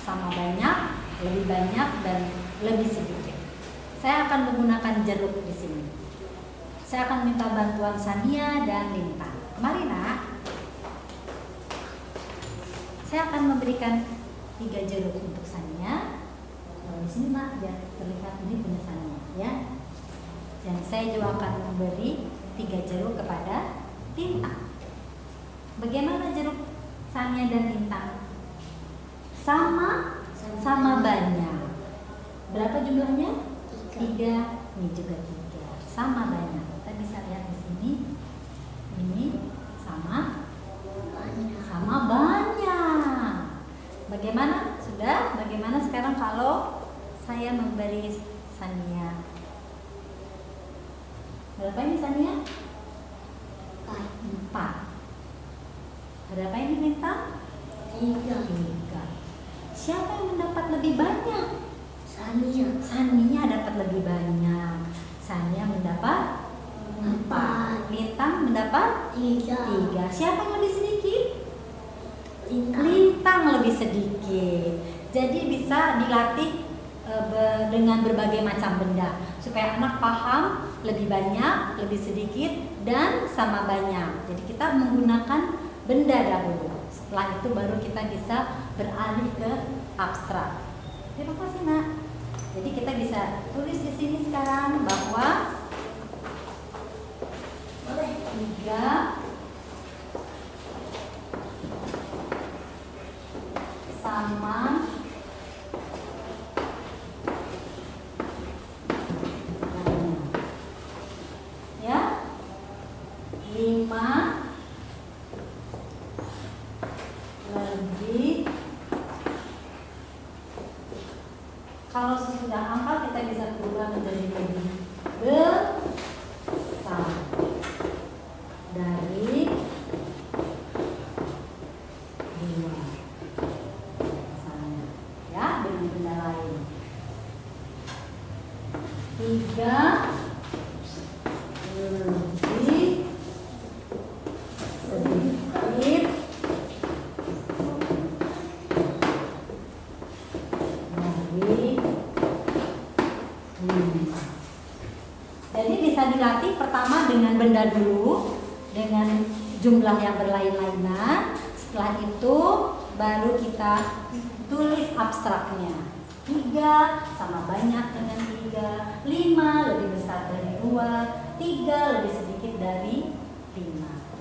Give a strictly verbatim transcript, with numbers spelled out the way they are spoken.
sama banyak, lebih banyak, dan lebih sedikit. Saya akan menggunakan jeruk di sini. Saya akan minta bantuan Sania dan Lintang. Mari nak. Saya akan memberikan tiga jeruk untuk Sania. Di sini mak, biar terlihat ini punya Sania, ya. Dan saya juga akan memberi tiga jeruk kepada Lintang. Bagaimana jeruk Sania dan Lintang? Sama, sama banyak. Berapa jumlahnya? Tiga. Ini juga tiga. Sama banyak. Kita bisa lihat di sini. Ini sama, sama banyak. Bagaimana? Sudah? Bagaimana sekarang kalau saya memberi Sania? Berapa ini Sania? Empat. Berapa ini Lintang? Tiga. Tiga. Siapa yang mendapat lebih banyak? Sania. Sania dapat lebih banyak. Sania mendapat empat. Lintang mendapat Tiga. tiga. Siapa yang lebih sedikit? Lintang. Lintang lebih sedikit. Jadi bisa dilatih e, be, dengan berbagai macam benda supaya anak paham lebih banyak, lebih sedikit, dan sama banyak. Jadi kita menggunakan benda dahulu. Setelah itu baru kita bisa beralih ke abstrak. Terima kasih nak. Jadi kita bisa tulis di sini sekarang bahwa boleh tiga sama banyak, ya. Lima lebih. Kalau sesudah angka kita bisa berubah menjadi lebih besar dari dua, misalnya, ya, dengan benda lain. Tiga lebih sedikit dari lima. Jadi bisa dilatih pertama dengan benda dulu, dengan jumlah yang berlain-lainan. Setelah itu baru kita tulis abstraknya. Tiga sama banyak dengan tiga, lima lebih besar dari dua, tiga lebih sedikit dari lima.